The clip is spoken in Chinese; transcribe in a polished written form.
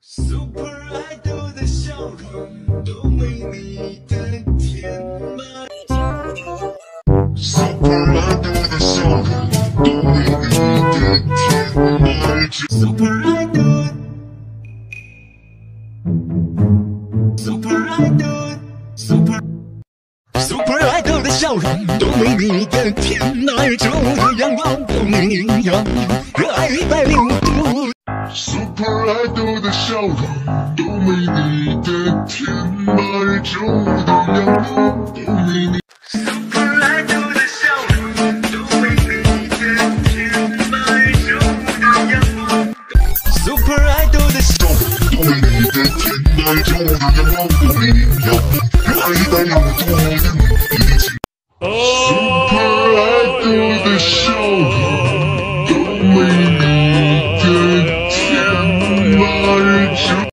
Super Idol 的笑容多美丽的天马，Super Idol 的笑容多美丽的天马，Super Idol。Super Idol 的笑容多美丽的天籁中的阳光多明亮，热爱160度。Super Idol 的笑容多美丽的天籁中的阳光多美丽。Super Idol 的笑容多美丽的天籁中的阳光。Super Idol 的笑容多美丽的天籁中的阳光多明亮，热爱160度的你。Super Idol 的笑容多美丽的天籁中。